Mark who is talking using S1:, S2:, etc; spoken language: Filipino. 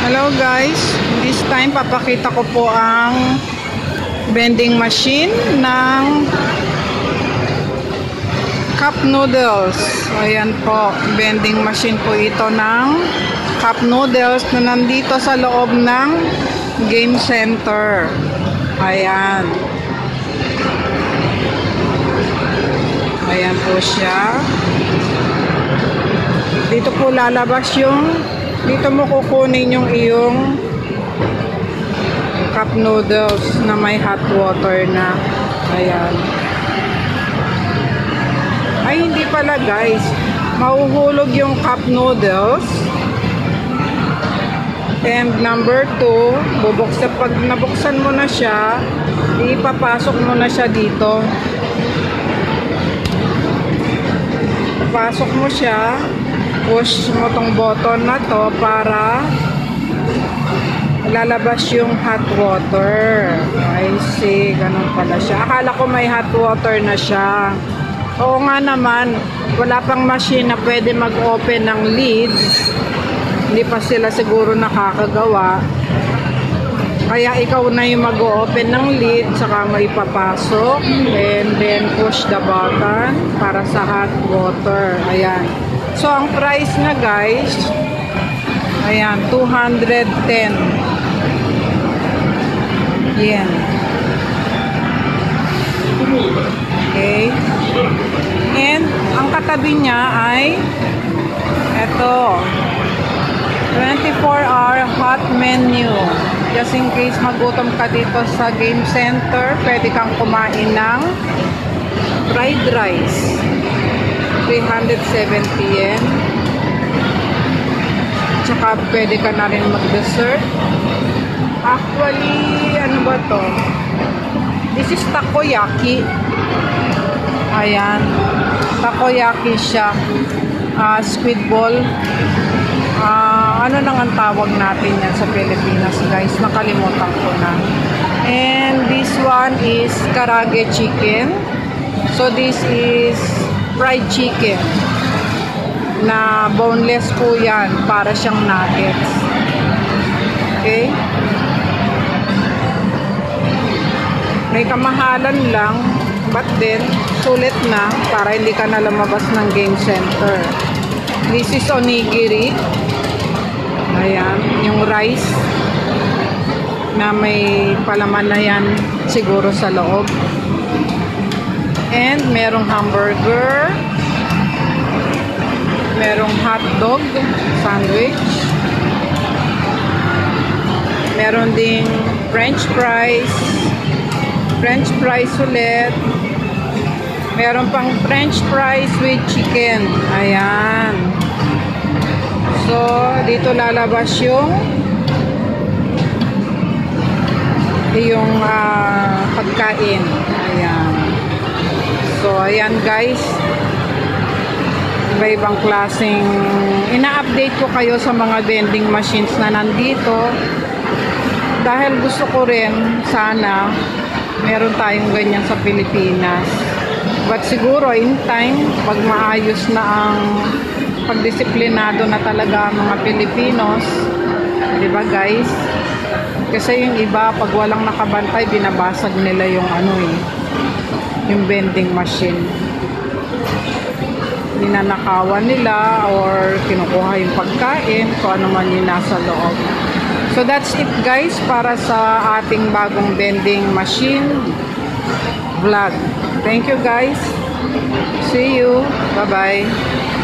S1: Hello guys, this time papakita ko po ang vending machine ng cup noodles. Ayan po, vending machine po ito ng cup noodles na nandito sa loob ng game center. Ayan. Ayan po siya. Dito po lalabas yung, dito mo kukunin yung iyong cup noodles na may hot water na. Ayan. Ay, hindi pala guys. Mahuhulog yung cup noodles. And number 2, pag nabuksan mo na siya, ipapasok mo na siya dito. Pasok mo siya. Push mo tong button na to para lalabas yung hot water. I see, ganun pala siya. Akala ko may hot water na siya. Oo nga naman, wala pang machine na pwede mag-open ng lids. Hindi pa sila siguro nakakagawa. Kaya ikaw na yung mag-open ng lid, saka mo ipapasok, and then push the button para sa hot water. Ayan. So, ang price na guys, ayan, 210 yen. Okay. And, ang katabi niya ay eto, 24-hour hot menu. Just in case magutom ka dito sa game center, pwede kang kumain ng fried rice. 370 yen. Tsaka pwede ka na rin mag-dessert. Actually, ano ba to? This is takoyaki. Ayan. Takoyaki siya. Squid ball. Ano nang ang tawag natin yan sa Pilipinas guys? Nakalimutan ko na. And this one is karaage chicken. So this is fried chicken na boneless po yan, para siyang nuggets. Okay? May kamahalan lang, but then sulit na para hindi ka na lumabas ng game center. This is onigiri. Ayan, yung rice na may palaman na yan siguro sa loob. And merong hamburger, merong hotdog sandwich, meron ding french fries ulit, meron pang french fries with chicken. Ayan. So, dito lalabas yung pagkain. Ayan. So, ayan guys. Iba-ibang klaseng ina-update ko kayo sa mga vending machines na nandito. Dahil gusto ko rin, sana, meron tayong ganyan sa Pilipinas. But siguro, in time, pag maayos na ang pagdisiplinado na talaga ang mga Pilipinos, di ba guys? Kasi yung iba, pag walang nakabantay, binabasag nila yung yung vending machine. Ninanakawan nila or kinukuha yung pagkain, kung ano man yung nasa loob. So that's it guys, para sa ating bagong vending machine vlog. Thank you guys. See you. Bye-bye.